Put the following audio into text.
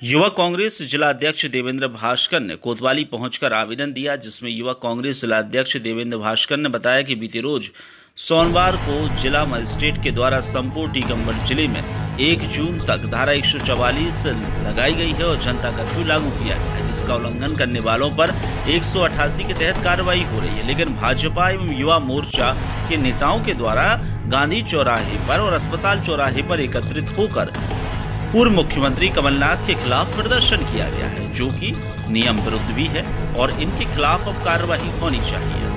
युवा कांग्रेस जिला अध्यक्ष देवेंद्र भास्कर ने कोतवाली पहुंचकर आवेदन दिया, जिसमें युवा कांग्रेस जिला अध्यक्ष देवेंद्र भास्कर ने बताया कि बीते रोज सोमवार को जिला मजिस्ट्रेट के द्वारा संपूर्ण टीकमगढ़ जिले में 1 जून तक धारा 144 लगाई गई है और जनता कर्फ्यू लागू किया गया है, जिसका उल्लंघन करने वालों पर 188 के तहत कार्रवाई हो रही है। लेकिन भाजपा एवं युवा मोर्चा के नेताओं के द्वारा गांधी चौराहे पर और अस्पताल चौराहे पर एकत्रित होकर पूर्व मुख्यमंत्री कमलनाथ के खिलाफ प्रदर्शन किया गया है, जो कि नियम विरुद्ध भी है और इनके खिलाफ अब कार्रवाई होनी चाहिए।